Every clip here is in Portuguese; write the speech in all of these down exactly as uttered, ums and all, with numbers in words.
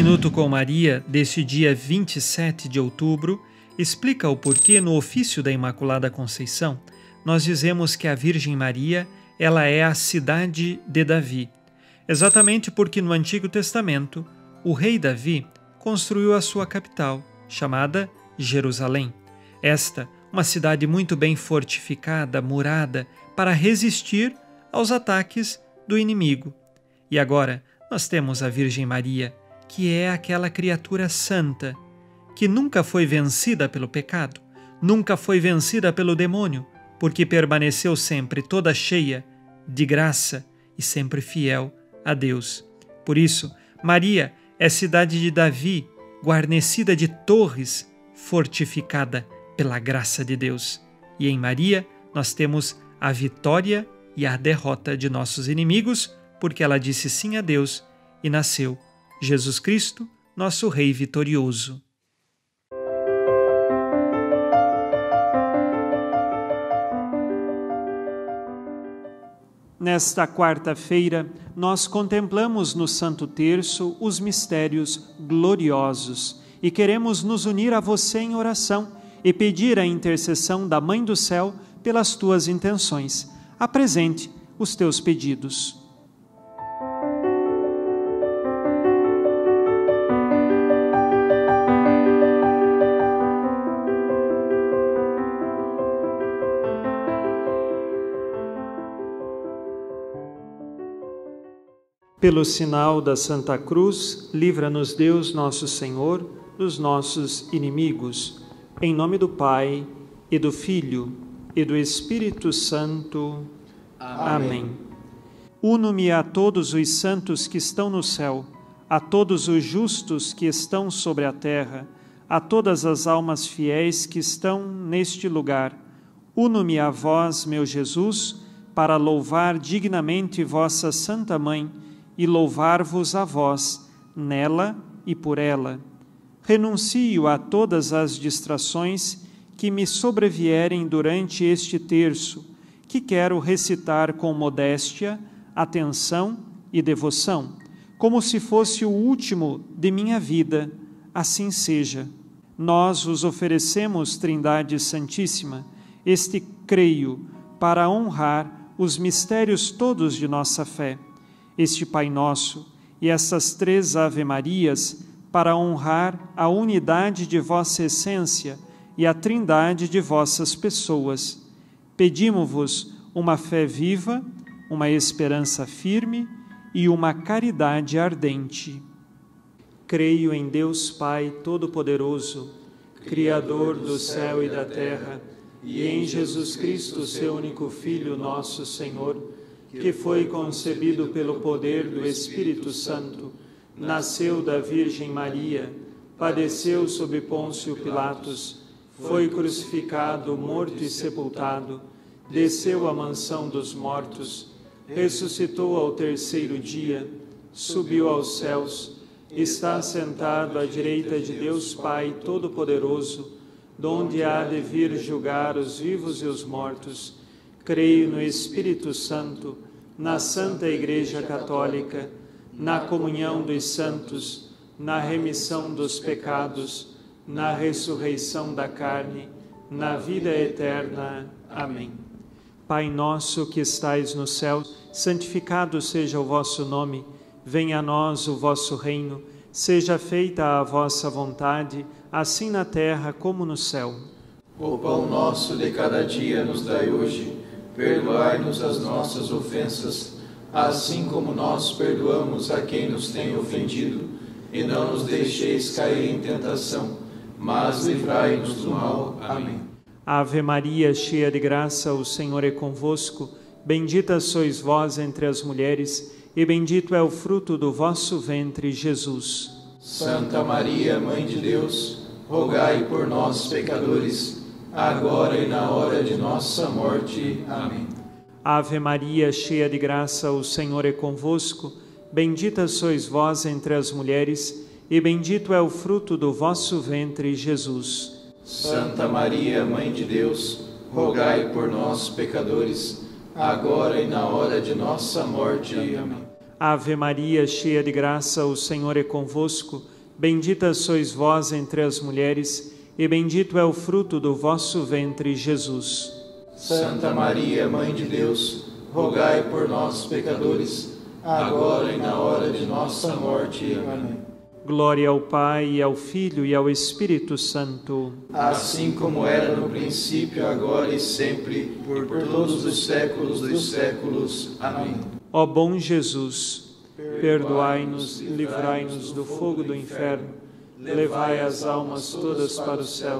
Minuto com Maria, deste dia vinte e sete de outubro, explica o porquê no ofício da Imaculada Conceição nós dizemos que a Virgem Maria ela é a cidade de Davi. Exatamente porque no Antigo Testamento o rei Davi construiu a sua capital, chamada Jerusalém. Esta, uma cidade muito bem fortificada, murada, para resistir aos ataques do inimigo. E agora nós temos a Virgem Maria, que é aquela criatura santa, que nunca foi vencida pelo pecado, nunca foi vencida pelo demônio, porque permaneceu sempre toda cheia de graça e sempre fiel a Deus. Por isso, Maria é cidade de Davi, guarnecida de torres, fortificada pela graça de Deus. E em Maria nós temos a vitória e a derrota de nossos inimigos, porque ela disse sim a Deus e nasceu Jesus Cristo, nosso Rei vitorioso. Nesta quarta-feira, nós contemplamos no Santo Terço os mistérios gloriosos e queremos nos unir a você em oração e pedir a intercessão da Mãe do Céu pelas tuas intenções. Apresente os teus pedidos. Pelo sinal da Santa Cruz, livra-nos Deus nosso Senhor dos nossos inimigos. Em nome do Pai, e do Filho, e do Espírito Santo. Amém. Amém. Uno-me a todos os santos que estão no céu, a todos os justos que estão sobre a terra, a todas as almas fiéis que estão neste lugar. Uno-me a vós, meu Jesus, para louvar dignamente vossa Santa Mãe, e louvar-vos a vós, nela e por ela. Renuncio a todas as distrações que me sobrevierem durante este terço, que quero recitar com modéstia, atenção e devoção, como se fosse o último de minha vida, assim seja. Nós vos oferecemos, Trindade Santíssima, este creio para honrar os mistérios todos de nossa fé, este Pai Nosso e essas três Ave-Marias para honrar a unidade de vossa essência e a trindade de vossas pessoas. Pedimo-vos uma fé viva, uma esperança firme e uma caridade ardente. Creio em Deus Pai Todo-Poderoso, Criador do céu e da terra, e em Jesus Cristo, seu único Filho, nosso Senhor, que foi concebido pelo poder do Espírito Santo, nasceu da Virgem Maria, padeceu sob Pôncio Pilatos, foi crucificado, morto e sepultado, desceu à mansão dos mortos, ressuscitou ao terceiro dia, subiu aos céus, está sentado à direita de Deus Pai Todo-Poderoso, donde há de vir julgar os vivos e os mortos. Creio no Espírito Santo, na Santa Igreja Católica, na comunhão dos santos, na remissão dos pecados, na ressurreição da carne, na vida eterna. Amém. Pai nosso que estais no céu, santificado seja o vosso nome. Venha a nós o vosso reino. Seja feita a vossa vontade, assim na terra como no céu. O pão nosso de cada dia nos dai hoje. Perdoai-nos as nossas ofensas, assim como nós perdoamos a quem nos tem ofendido. E não nos deixeis cair em tentação, mas livrai-nos do mal. Amém. Ave Maria, cheia de graça, o Senhor é convosco. Bendita sois vós entre as mulheres, e bendito é o fruto do vosso ventre, Jesus. Santa Maria, Mãe de Deus, rogai por nós, pecadores, agora e na hora de nossa morte. Amém. Ave Maria, cheia de graça, o Senhor é convosco. Bendita sois vós entre as mulheres, e bendito é o fruto do vosso ventre, Jesus. Santa Maria, Mãe de Deus, rogai por nós, pecadores, agora e na hora de nossa morte. Amém. Ave Maria, cheia de graça, o Senhor é convosco. Bendita sois vós entre as mulheres, e bendito é o fruto do vosso ventre, Jesus. Santa Maria, Mãe de Deus, rogai por nós, pecadores, agora e na hora de nossa morte. Amém. Glória ao Pai, e ao Filho, e ao Espírito Santo. Assim como era no princípio, agora e sempre, por todos os séculos dos séculos. Amém. Ó bom Jesus, perdoai-nos e livrai-nos do fogo do inferno, levai as almas todas para o céu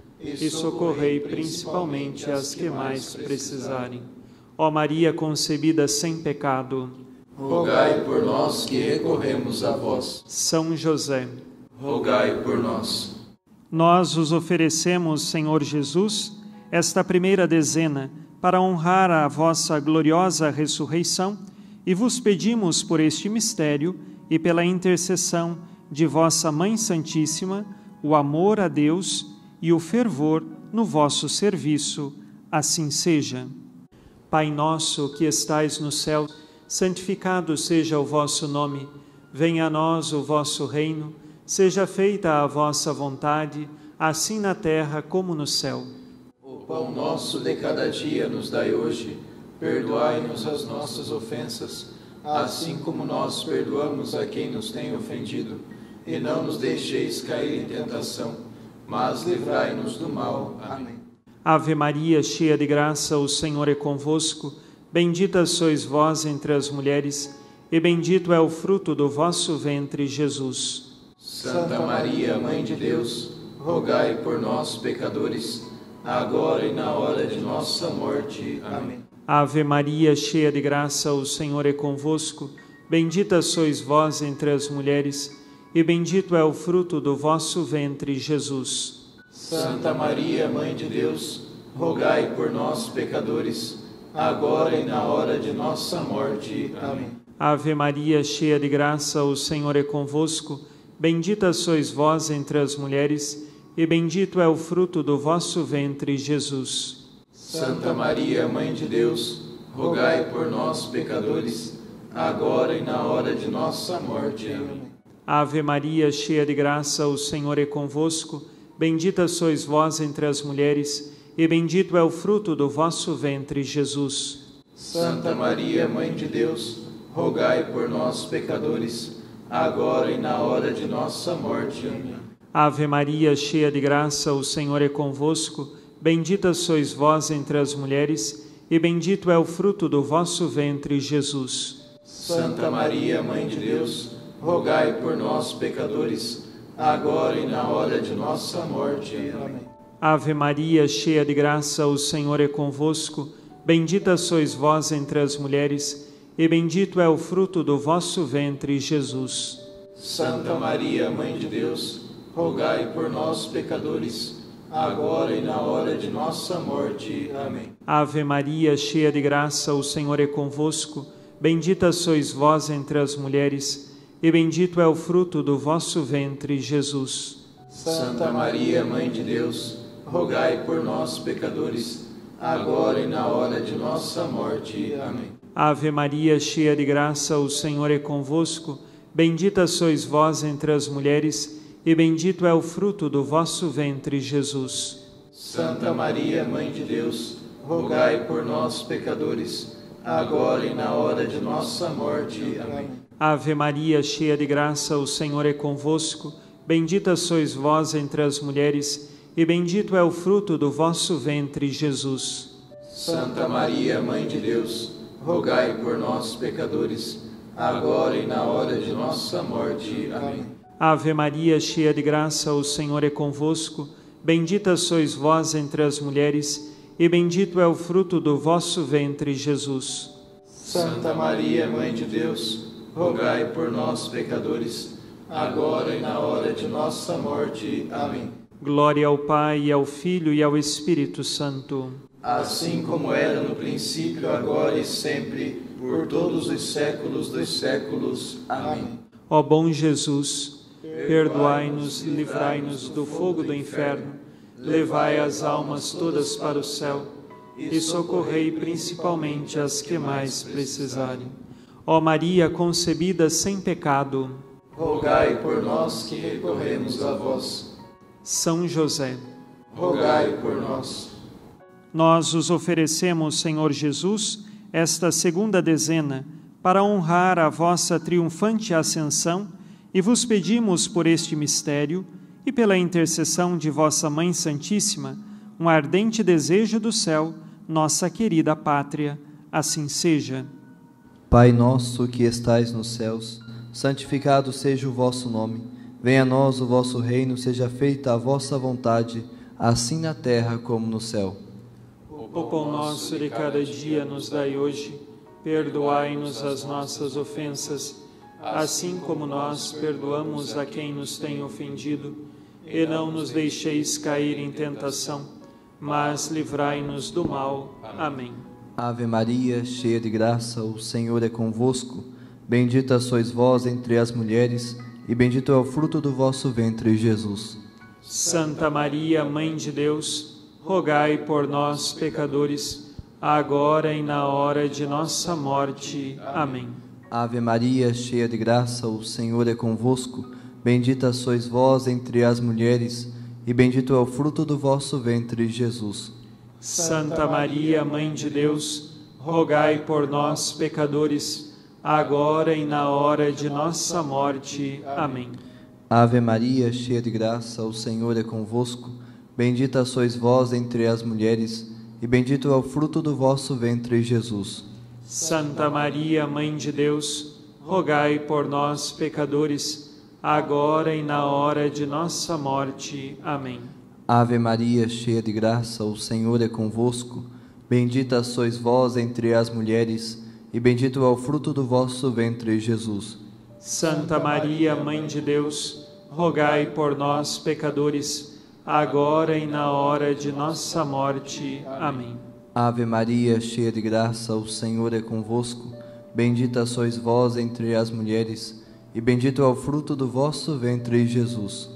e socorrei principalmente as que mais precisarem. Ó Maria concebida sem pecado, rogai por nós que recorremos a vós. São José, rogai por nós. Nós vos oferecemos, Senhor Jesus, esta primeira dezena para honrar a vossa gloriosa ressurreição e vos pedimos por este mistério e pela intercessão de vossa Mãe Santíssima, o amor a Deus e o fervor no vosso serviço. Assim seja. Pai nosso que estais no céu, santificado seja o vosso nome. Venha a nós o vosso reino. Seja feita a vossa vontade, assim na terra como no céu. O pão nosso de cada dia nos dai hoje. Perdoai-nos as nossas ofensas, assim como nós perdoamos a quem nos tem ofendido. E não nos deixeis cair em tentação, mas livrai-nos do mal. Amém. Ave Maria, cheia de graça, o Senhor é convosco. Bendita sois vós entre as mulheres, e bendito é o fruto do vosso ventre, Jesus. Santa Maria, Mãe de Deus, rogai por nós, pecadores, agora e na hora de nossa morte. Amém. Ave Maria, cheia de graça, o Senhor é convosco. Bendita sois vós entre as mulheres, e bendito é o fruto do vosso ventre, Jesus. Santa Maria, Mãe de Deus, rogai por nós, pecadores, agora e na hora de nossa morte. Amém. Ave Maria, cheia de graça, o Senhor é convosco. Bendita sois vós entre as mulheres, e bendito é o fruto do vosso ventre, Jesus. Santa Maria, Mãe de Deus, rogai por nós, pecadores, agora e na hora de nossa morte. Amém. Ave Maria, cheia de graça, o Senhor é convosco. Bendita sois vós entre as mulheres, e bendito é o fruto do vosso ventre, Jesus. Santa Maria, Mãe de Deus, rogai por nós, pecadores, agora e na hora de nossa morte. Amém. Ave Maria, cheia de graça, o Senhor é convosco. Bendita sois vós entre as mulheres, e bendito é o fruto do vosso ventre, Jesus. Santa Maria, Mãe de Deus, rogai por nós, pecadores, agora e na hora de nossa morte. Amém. Ave Maria, cheia de graça, o Senhor é convosco. Bendita sois vós entre as mulheres, e bendito é o fruto do vosso ventre, Jesus. Santa Maria, Mãe de Deus, rogai por nós, pecadores, agora e na hora de nossa morte. Amém. Ave Maria, cheia de graça, o Senhor é convosco. Bendita sois vós entre as mulheres, e bendito é o fruto do vosso ventre, Jesus. Santa Maria, Mãe de Deus, rogai por nós, pecadores, agora e na hora de nossa morte. Amém. Ave Maria, cheia de graça, o Senhor é convosco. Bendita sois vós entre as mulheres, e bendito é o fruto do vosso ventre, Jesus. Santa Maria, Mãe de Deus, rogai por nós, pecadores, agora e na hora de nossa morte. Amém. Ave Maria, cheia de graça, o Senhor é convosco. Bendita sois vós entre as mulheres, e bendito é o fruto do vosso ventre, Jesus. Santa Maria, Mãe de Deus, rogai por nós, pecadores, agora e na hora de nossa morte. Amém. Ave Maria, cheia de graça, o Senhor é convosco. Bendita sois vós entre as mulheres, e bendito é o fruto do vosso ventre, Jesus. Santa Maria, Mãe de Deus, rogai por nós, pecadores, agora e na hora de nossa morte. Amém. Glória ao Pai, e ao Filho, e ao Espírito Santo. Assim como era no princípio, agora e sempre, por todos os séculos dos séculos. Amém. Ó bom Jesus, perdoai-nos e livrai-nos do fogo do inferno, levai as almas todas para o céu e socorrei principalmente as que mais precisarem. Ó Maria concebida sem pecado, rogai por nós que recorremos a vós. São José, rogai por nós. nós os oferecemos, Senhor Jesus, esta segunda dezena, para honrar a vossa triunfante ascensão, e vos pedimos por este mistério, e pela intercessão de vossa Mãe Santíssima, um ardente desejo do céu, nossa querida pátria, assim seja. Pai nosso que estais nos céus, santificado seja o vosso nome. Venha a nós o vosso reino, seja feita a vossa vontade, assim na terra como no céu. O pão nosso de cada dia nos dai hoje, perdoai-nos as nossas ofensas, assim como nós perdoamos a quem nos tem ofendido, e não nos deixeis cair em tentação, mas livrai-nos do mal. Amém. Ave Maria, cheia de graça, o Senhor é convosco. Bendita sois vós entre as mulheres, e bendito é o fruto do vosso ventre, Jesus. Santa Maria, Mãe de Deus, rogai por nós, pecadores, agora e na hora de nossa morte. Amém. Ave Maria, cheia de graça, o Senhor é convosco. Bendita sois vós entre as mulheres, e bendito é o fruto do vosso ventre, Jesus. Santa Maria, Mãe de Deus, rogai por nós, pecadores, agora e na hora de nossa morte. Amém. Ave Maria, cheia de graça, o Senhor é convosco. Bendita sois vós entre as mulheres, e bendito é o fruto do vosso ventre, Jesus. Santa Maria, Mãe de Deus, rogai por nós, pecadores, agora e na hora de nossa morte. Amém. Ave Maria, cheia de graça, o Senhor é convosco. Bendita sois vós entre as mulheres, e bendito é o fruto do vosso ventre, Jesus. Santa Maria, Mãe de Deus, rogai por nós, pecadores, agora e na hora de nossa morte. Amém. Ave Maria, cheia de graça, o Senhor é convosco. Bendita sois vós entre as mulheres, e bendito é o fruto do vosso ventre, Jesus.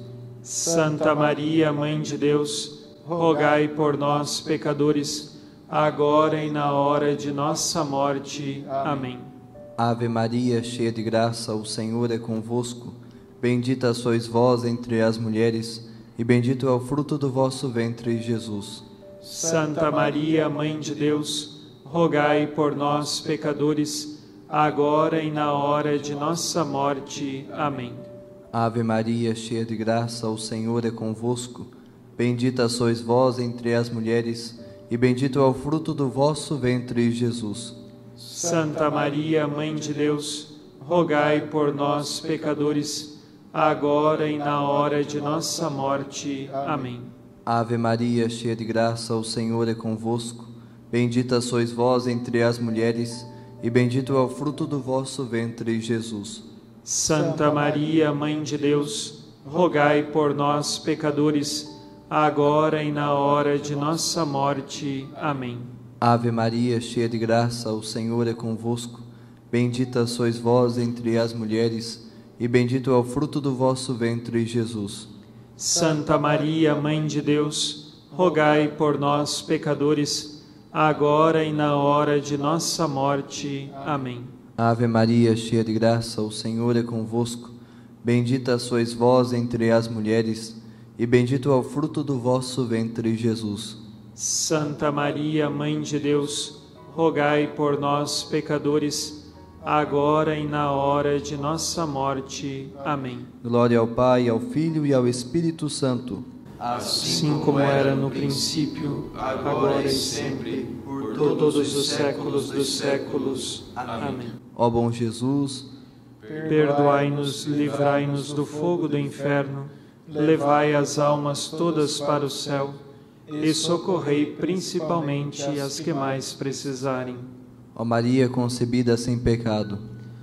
Santa Maria, Mãe de Deus, rogai por nós, pecadores, agora e na hora de nossa morte. Amém. Ave Maria, cheia de graça, o Senhor é convosco. Bendita sois vós entre as mulheres, e bendito é o fruto do vosso ventre, Jesus. Santa Maria, Mãe de Deus, rogai por nós, pecadores, agora e na hora de nossa morte. Amém. Ave Maria, cheia de graça, o Senhor é convosco. Bendita sois vós entre as mulheres, e bendito é o fruto do vosso ventre, Jesus. Santa Maria, Mãe de Deus, rogai por nós, pecadores, agora e na hora de nossa morte. Amém. Ave Maria, cheia de graça, o Senhor é convosco. Bendita sois vós entre as mulheres, e bendito é o fruto do vosso ventre, Jesus. Santa Maria, Mãe de Deus, rogai por nós, pecadores, agora e na hora de nossa morte. Amém. Ave Maria, cheia de graça, o Senhor é convosco. Bendita sois vós entre as mulheres, e bendito é o fruto do vosso ventre, Jesus. Santa Maria, Mãe de Deus, rogai por nós, pecadores, agora e na hora de nossa morte. Amém. Ave Maria, cheia de graça, o Senhor é convosco. Bendita sois vós entre as mulheres, e bendito é o fruto do vosso ventre, Jesus. Santa Maria, Mãe de Deus, rogai por nós, pecadores, agora e na hora de nossa morte. Amém. Glória ao Pai, ao Filho e ao Espírito Santo. Assim como era no princípio, agora e sempre, por todos os séculos dos séculos. Amém. Ó bom Jesus, perdoai-nos, livrai-nos do fogo do inferno, levai as almas todas para o céu e socorrei principalmente as que mais precisarem. Ó Maria concebida sem pecado,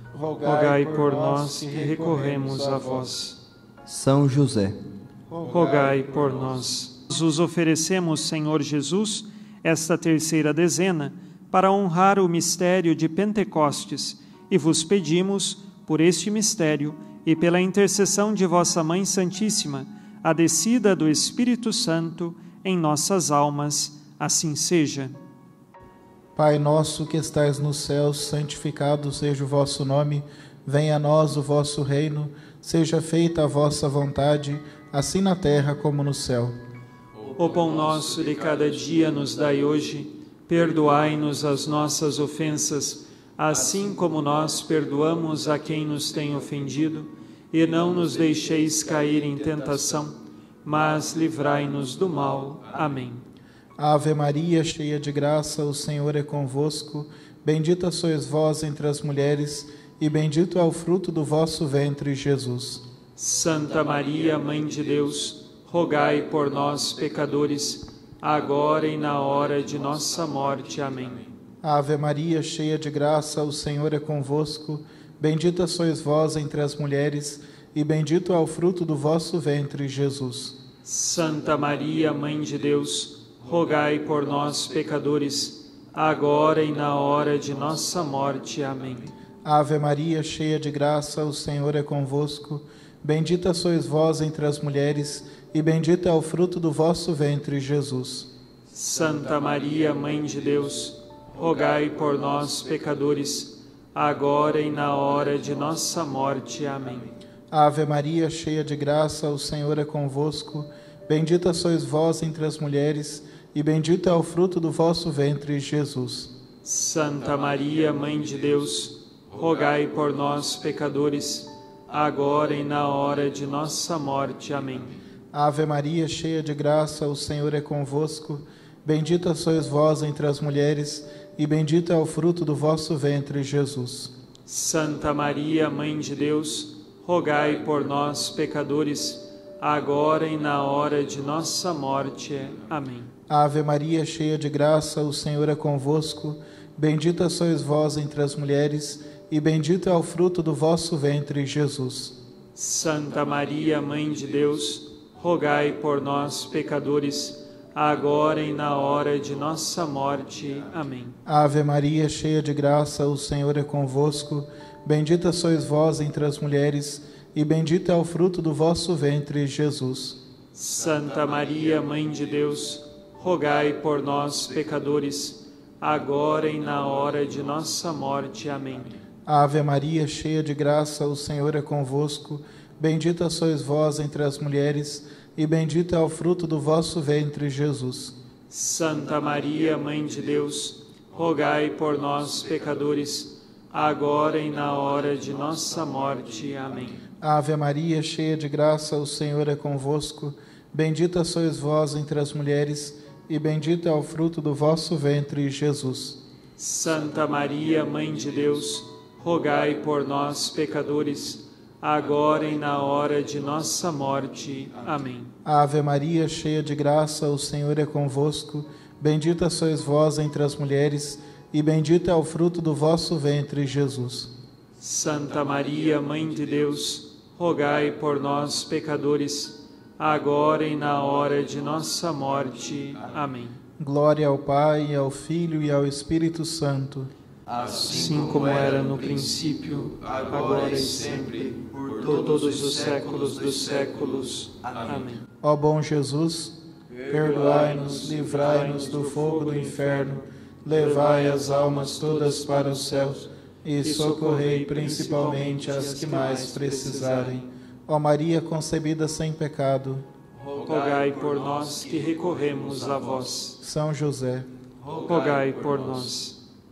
rogai por nós que recorremos a vós. São José, rogai por nós. Nos oferecemos, Senhor Jesus, esta terceira dezena para honrar o mistério de Pentecostes e vos pedimos, por este mistério e pela intercessão de vossa Mãe Santíssima, a descida do Espírito Santo em nossas almas. Assim seja. Pai nosso que estais nos céus, santificado seja o vosso nome. Venha a nós o vosso reino, seja feita a vossa vontade, assim na terra como no céu. O pão nosso de cada dia nos dai hoje, perdoai-nos as nossas ofensas, assim como nós perdoamos a quem nos tem ofendido, e não nos deixeis cair em tentação, mas livrai-nos do mal. Amém. Ave Maria, cheia de graça, o Senhor é convosco. Bendita sois vós entre as mulheres, e bendito é o fruto do vosso ventre, Jesus. Santa Maria, Mãe de Deus, rogai por nós, pecadores, agora e na hora de nossa morte. Amém. Ave Maria, cheia de graça, o Senhor é convosco. Bendita sois vós entre as mulheres, e bendito é o fruto do vosso ventre, Jesus. Santa Maria, Mãe de Deus, rogai por nós, pecadores, agora e na hora de nossa morte. Amém. Ave Maria, cheia de graça, o Senhor é convosco. Bendita sois vós entre as mulheres, e bendito é o fruto do vosso ventre, Jesus. Santa Maria, Mãe de Deus, rogai por nós, pecadores, agora e na hora de nossa morte. Amém. Ave Maria, cheia de graça, o Senhor é convosco. Bendita sois vós entre as mulheres, e bendito é o fruto do vosso ventre, Jesus. Santa Maria, Mãe de Deus, rogai por nós, pecadores, agora e na hora de nossa morte. Amém. Ave Maria, cheia de graça, o Senhor é convosco. Bendita sois vós entre as mulheres, e bendito é o fruto do vosso ventre, Jesus. Santa Maria, Mãe de Deus, rogai por nós, pecadores, agora e na hora de nossa morte. Amém. Ave Maria, cheia de graça, o Senhor é convosco. Bendita sois vós entre as mulheres, e bendito é o fruto do vosso ventre, Jesus. Santa Maria, Mãe de Deus, rogai por nós, pecadores, agora e na hora de nossa morte. Amém. Ave Maria, cheia de graça, o Senhor é convosco. Bendita sois vós entre as mulheres, e bendito é o fruto do vosso ventre, Jesus. Santa Maria, Mãe de Deus, rogai por nós, pecadores, agora e na hora de nossa morte. Amém. Ave Maria, cheia de graça, o Senhor é convosco. Bendita sois vós entre as mulheres, e bendito é o fruto do vosso ventre, Jesus. Santa Maria, Mãe de Deus, rogai por nós, pecadores, agora e na hora de nossa morte. Amém. Ave Maria, cheia de graça, o Senhor é convosco. Bendita sois vós entre as mulheres, e bendito é o fruto do vosso ventre, Jesus. Santa Maria, Mãe de Deus, rogai por nós, pecadores, agora e na hora de nossa morte. Amém. Ave Maria, cheia de graça, o Senhor é convosco. Bendita sois vós entre as mulheres, e bendito é o fruto do vosso ventre, Jesus. Santa Maria, Mãe de Deus, rogai por nós, pecadores, agora e na hora de nossa morte. Amém. Glória ao Pai, ao Filho e ao Espírito Santo. Assim como era no princípio, agora e sempre, por todos os séculos dos séculos. Amém. Ó bom Jesus, perdoai-nos, livrai-nos do fogo do inferno, levai as almas todas para os céus e socorrei principalmente as que mais precisarem. Ó Maria concebida sem pecado, rogai por nós que recorremos a vós. São José, rogai por nós.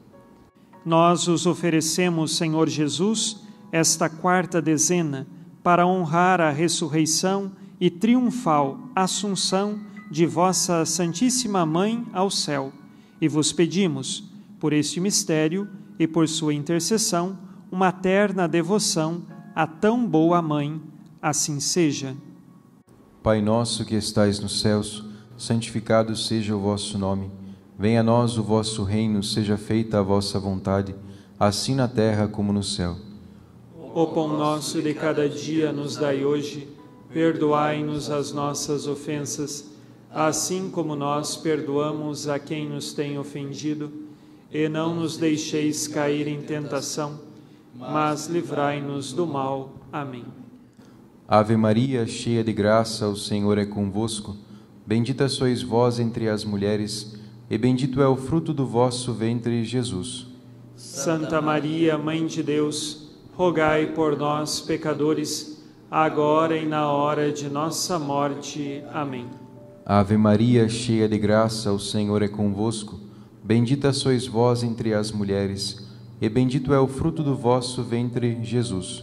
Nós os oferecemos, Senhor Jesus, esta quarta dezena, para honrar a ressurreição e triunfal assunção de vossa Santíssima Mãe ao céu. E vos pedimos, por este mistério e por sua intercessão, uma terna devoção a tão boa Mãe. Assim seja. Pai nosso que estais nos céus, santificado seja o vosso nome. Venha a nós o vosso reino, seja feita a vossa vontade, assim na terra como no céu. O pão nosso de cada dia nos dai hoje, perdoai-nos as nossas ofensas, assim como nós perdoamos a quem nos tem ofendido, e não nos deixeis cair em tentação, mas livrai-nos do mal. Amém. Ave Maria, cheia de graça, o Senhor é convosco. Bendita sois vós entre as mulheres, e bendito é o fruto do vosso ventre, Jesus. Santa Maria, Mãe de Deus, rogai por nós, pecadores, agora e na hora de nossa morte. Amém. Ave Maria, cheia de graça, o Senhor é convosco. Bendita sois vós entre as mulheres, e bendito é o fruto do vosso ventre, Jesus.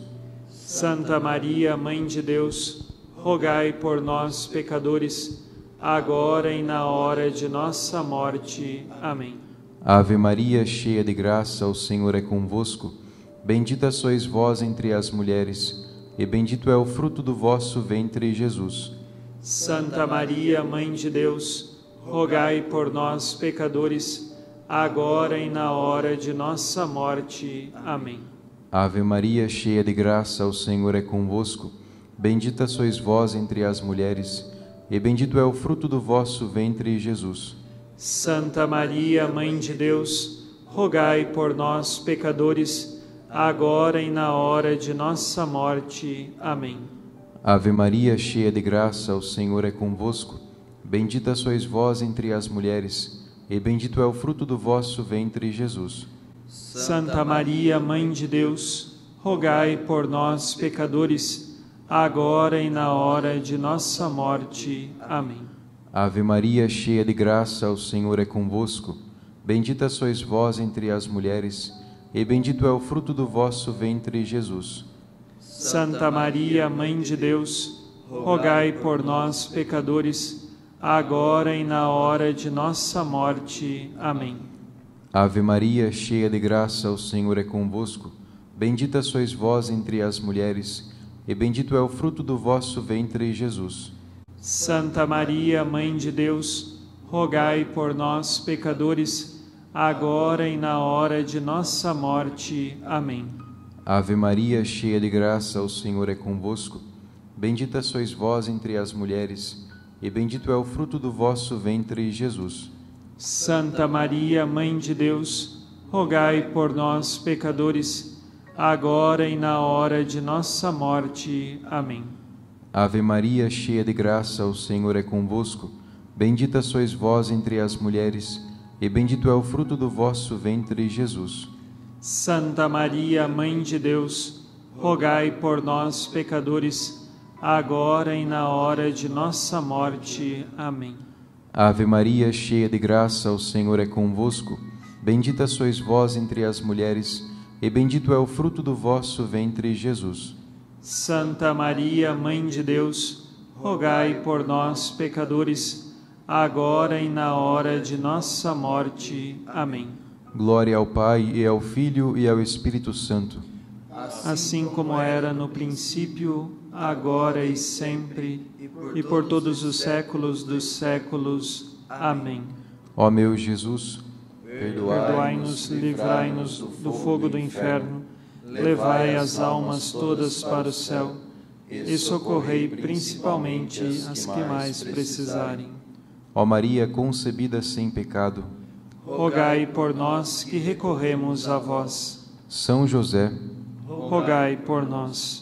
Santa Maria, Mãe de Deus, rogai por nós, pecadores, agora e na hora de nossa morte. Amém. Ave Maria, cheia de graça, o Senhor é convosco. Bendita sois vós entre as mulheres, e bendito é o fruto do vosso ventre, Jesus. Santa Maria, Mãe de Deus, rogai por nós, pecadores, agora e na hora de nossa morte. Amém. Ave Maria, cheia de graça, o Senhor é convosco. Bendita sois vós entre as mulheres, e bendito é o fruto do vosso ventre, Jesus. Santa Maria, Mãe de Deus, rogai por nós, pecadores, agora e na hora de nossa morte. Amém. Ave Maria, cheia de graça, o Senhor é convosco. Bendita sois vós entre as mulheres, e bendito é o fruto do vosso ventre, Jesus. Santa Maria, Mãe de Deus, rogai por nós, pecadores, agora e na hora de nossa morte. Amém. Ave Maria, cheia de graça, o Senhor é convosco. Bendita sois vós entre as mulheres, e bendito é o fruto do vosso ventre, Jesus. Santa Maria, Mãe de Deus, rogai por nós, pecadores, agora e na hora de nossa morte. Amém. Ave Maria, cheia de graça, o Senhor é convosco. Bendita sois vós entre as mulheres, e bendito é o fruto do vosso ventre, Jesus. Santa Maria, Mãe de Deus, rogai por nós, pecadores, agora e na hora de nossa morte. Amém. Ave Maria, cheia de graça, o Senhor é convosco. Bendita sois vós entre as mulheres, e bendito é o fruto do vosso ventre, Jesus. Santa Maria, Mãe de Deus, rogai por nós, pecadores, agora e na hora de nossa morte. Amém. Ave Maria, cheia de graça, o Senhor é convosco. Bendita sois vós entre as mulheres, e bendito é o fruto do vosso ventre, Jesus. Santa Maria, Mãe de Deus, rogai por nós, pecadores, agora e na hora de nossa morte. Amém. Ave Maria, cheia de graça, o Senhor é convosco. Bendita sois vós entre as mulheres, e bendito é o fruto do vosso ventre, Jesus. Santa Maria, Mãe de Deus, rogai por nós, pecadores, agora e na hora de nossa morte. Amém. Glória ao Pai, e ao Filho, e ao Espírito Santo. Assim como era no princípio, agora e sempre, e por todos os séculos dos séculos. Amém. Ó meu Jesus, perdoai-nos, livrai-nos do fogo do inferno, levai as almas todas para o céu, e socorrei principalmente as que mais precisarem. Ó Maria concebida sem pecado, rogai por nós que recorremos a vós. São José, rogai por nós.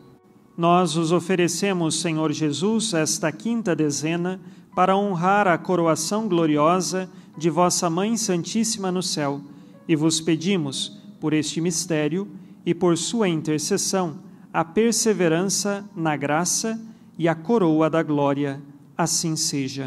Nós os oferecemos, Senhor Jesus, esta quinta dezena, para honrar a coroação gloriosa de vossa Mãe Santíssima no céu, e vos pedimos, por este mistério e por sua intercessão, a perseverança na graça e a coroa da glória. Assim seja.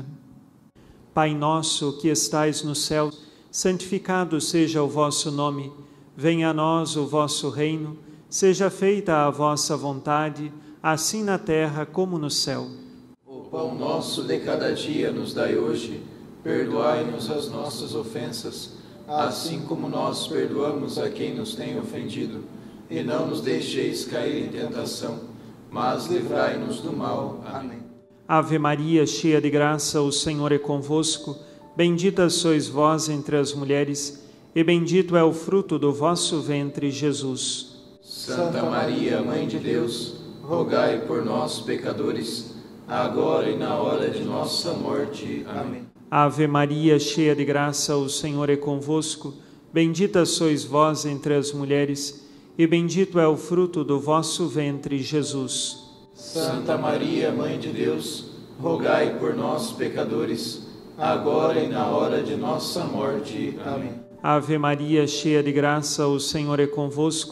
Pai nosso que estais no céu, santificado seja o vosso nome. Venha a nós o vosso reino. Seja feita a vossa vontade, assim na terra como no céu. O pão nosso de cada dia nos dai hoje. Perdoai-nos as nossas ofensas, assim como nós perdoamos a quem nos tem ofendido. E não nos deixeis cair em tentação, mas livrai-nos do mal. Amém. Ave Maria, cheia de graça, o Senhor é convosco. Bendita sois vós entre as mulheres, e bendito é o fruto do vosso ventre, Jesus. Santa Maria, Mãe de Deus, rogai por nós, pecadores, agora e na hora de nossa morte. Amém. Ave Maria, cheia de graça, o Senhor é convosco. Bendita sois vós entre as mulheres, e bendito é o fruto do vosso ventre, Jesus. Santa Maria, Mãe de Deus, rogai por nós, pecadores, agora e na hora de nossa morte. Amém. Ave Maria, cheia de graça, o Senhor é convosco.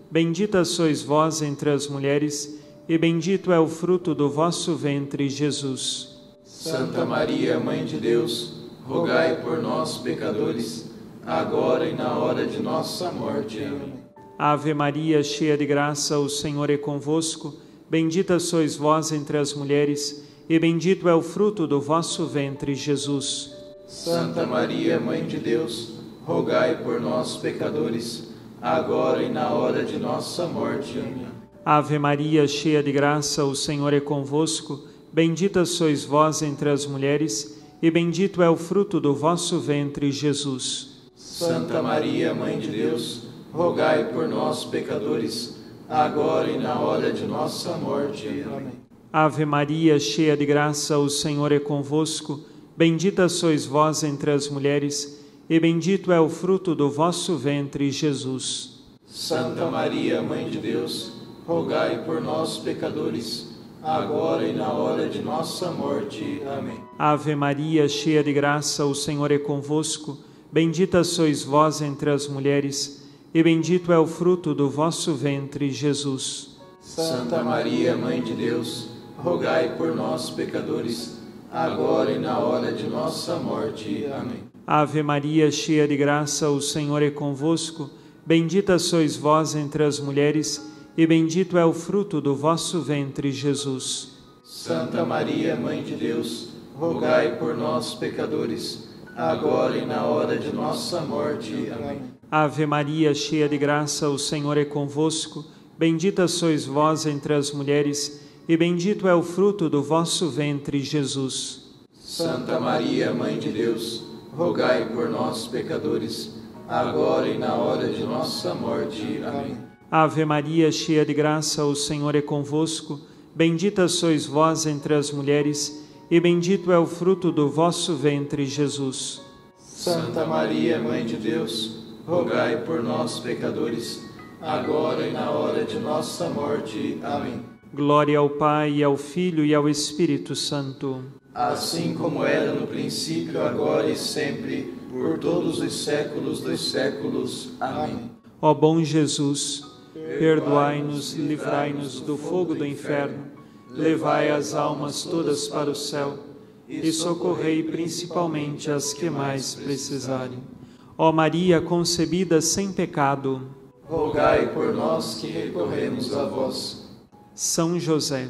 bendita sois vós entre as mulheres, e bendito é o fruto do vosso ventre, Jesus. Santa Maria, Mãe de Deus, rogai por nós, pecadores, agora e na hora de nossa morte. Amém. Ave Maria, cheia de graça, o Senhor é convosco. Bendita sois vós entre as mulheres, e bendito é o fruto do vosso ventre, Jesus. Santa Maria, Mãe de Deus, rogai por nós, pecadores, agora e na hora de nossa morte. Amém. Ave Maria, cheia de graça, o Senhor é convosco. Bendita sois vós entre as mulheres, e bendito é o fruto do vosso ventre, Jesus. Santa Maria, Mãe de Deus, rogai por nós, pecadores, agora e na hora de nossa morte. Amém. Ave Maria, cheia de graça, o Senhor é convosco. Bendita sois vós entre as mulheres, e bendito é o fruto do vosso ventre, Jesus. Santa Maria, Mãe de Deus, rogai por nós, pecadores, agora e na hora de nossa morte. Amém. Ave Maria, cheia de graça, o Senhor é convosco. Bendita sois vós entre as mulheres, e bendito é o fruto do vosso ventre, Jesus. Santa Maria, Mãe de Deus, rogai por nós, pecadores, agora e na hora de nossa morte. Amém. Ave Maria, cheia de graça, o Senhor é convosco. Bendita sois vós entre as mulheres, e bendito é o fruto do vosso ventre, Jesus. Santa Maria, Mãe de Deus, rogai por nós, pecadores, agora e na hora de nossa morte. Amém. Ave Maria, cheia de graça, o Senhor é convosco. Bendita sois vós entre as mulheres, e bendito é o fruto do vosso ventre, Jesus. Santa Maria, Mãe de Deus, rogai por nós, pecadores, agora e na hora de nossa morte. Amém. Ave Maria, cheia de graça, o Senhor é convosco. Bendita sois vós entre as mulheres, e bendito é o fruto do vosso ventre, Jesus. Santa Maria, Mãe de Deus, rogai por nós, pecadores, agora e na hora de nossa morte. Amém. Glória ao Pai, e ao Filho, e ao Espírito Santo. Assim como era no princípio, agora e sempre, por todos os séculos dos séculos. Amém. Ó bom Jesus, perdoai-nos, livrai-nos do fogo do inferno, levai as almas todas para o céu e socorrei principalmente as que mais precisarem. Ó Maria concebida sem pecado, rogai por nós que recorremos a vós. São José,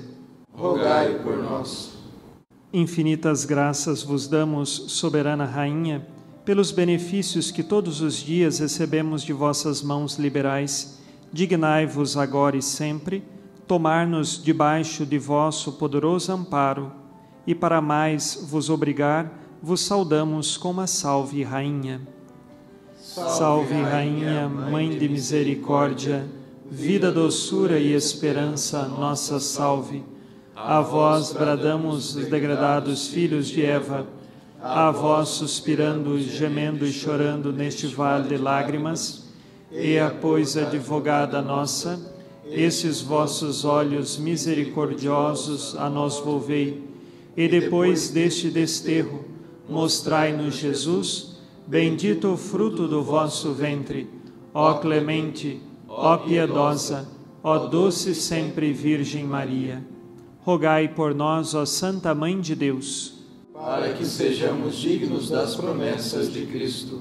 rogai por nós. Infinitas graças vos damos, soberana Rainha, pelos benefícios que todos os dias recebemos de vossas mãos liberais. Dignai-vos agora e sempre tomar-nos debaixo de vosso poderoso amparo, e para mais vos obrigar, vos saudamos com uma salve, Rainha. Salve, salve Rainha, Mãe de misericórdia, vida, doçura e esperança, nossa salve. A vós bradamos os degradados filhos de Eva, a vós suspirando, gemendo e chorando neste vale de lágrimas, e a pois advogada nossa, esses vossos olhos misericordiosos a nós volvei, e depois deste desterro, mostrai-nos Jesus, bendito o fruto do vosso ventre, ó clemente, ó piedosa, ó doce sempre Virgem Maria. Rogai por nós, ó Santa Mãe de Deus, para que sejamos dignos das promessas de Cristo.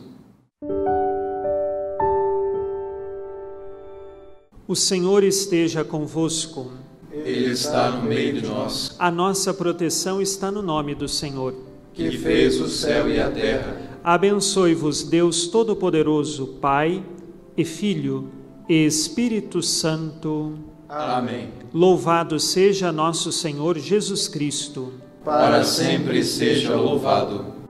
O Senhor esteja convosco. Ele está no meio de nós. A nossa proteção está no nome do Senhor, que fez o céu e a terra. Abençoe-vos Deus Todo-Poderoso, Pai e Filho e Espírito Santo. Amém. Louvado seja nosso Senhor Jesus Cristo. Para sempre seja louvado.